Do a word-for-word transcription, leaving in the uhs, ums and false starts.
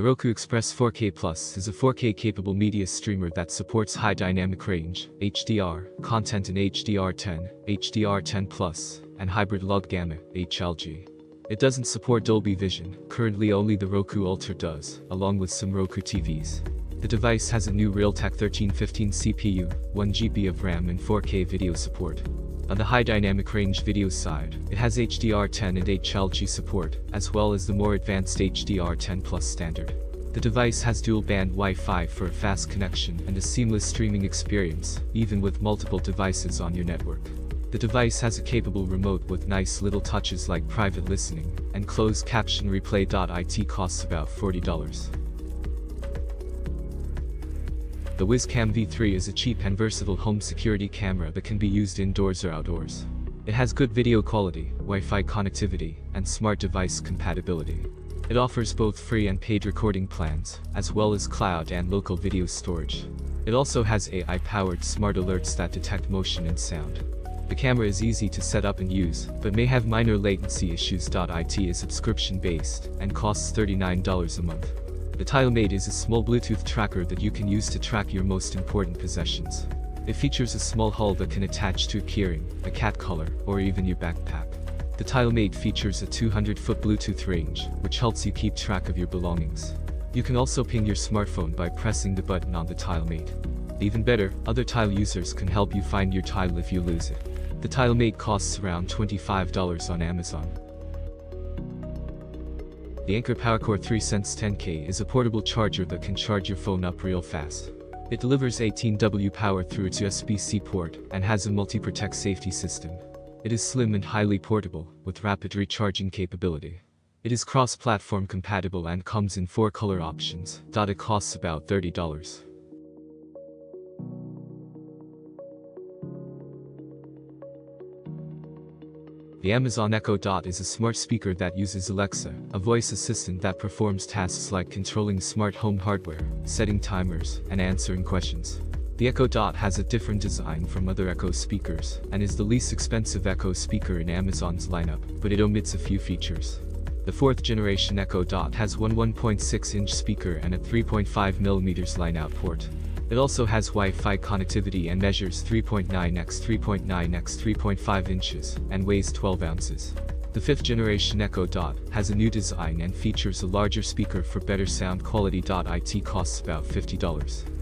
Roku Express four K Plus is a four K capable media streamer that supports high dynamic range, H D R, content in H D R ten, H D R ten plus, and hybrid log gamma, H L G. It doesn't support Dolby Vision, currently only the Roku Ultra does, along with some Roku T Vs. The device has a new Realtek thirteen fifteen C P U, one gigabyte of RAM and four K video support. On the high dynamic range video side, it has H D R ten and H L G support, as well as the more advanced H D R ten plus standard. The device has dual-band Wi-Fi for a fast connection and a seamless streaming experience, even with multiple devices on your network. The device has a capable remote with nice little touches like private listening, and closed caption replay. It costs about forty dollars. The Wizcam V three is a cheap and versatile home security camera that can be used indoors or outdoors. It has good video quality, Wi-Fi connectivity, and smart device compatibility. It offers both free and paid recording plans, as well as cloud and local video storage. It also has A I-powered smart alerts that detect motion and sound. The camera is easy to set up and use, but may have minor latency issues. It is subscription-based, and costs thirty-nine dollars a month. The TileMate is a small Bluetooth tracker that you can use to track your most important possessions. It features a small hull that can attach to a keyring, a cat collar, or even your backpack. The TileMate features a two hundred foot Bluetooth range, which helps you keep track of your belongings. You can also ping your smartphone by pressing the button on the TileMate. Even better, other Tile users can help you find your Tile if you lose it. The TileMate costs around twenty-five dollars on Amazon. The Anker PowerCore three Sense ten K is a portable charger that can charge your phone up real fast. It delivers eighteen watt power through its U S B C port and has a multi-protect safety system. It is slim and highly portable, with rapid recharging capability. It is cross-platform compatible and comes in four color options. It costs about thirty dollars. The Amazon Echo Dot is a smart speaker that uses Alexa, a voice assistant that performs tasks like controlling smart home hardware, setting timers, and answering questions. The Echo Dot has a different design from other Echo speakers, and is the least expensive Echo speaker in Amazon's lineup, but it omits a few features. The fourth generation Echo Dot has one one point six inch speaker and a three point five millimeter line-out port. It also has Wi-Fi connectivity and measures three point nine by three point nine by three point five inches, and weighs twelve ounces. The fifth generation Echo Dot has a new design and features a larger speaker for better sound quality. It costs about fifty dollars.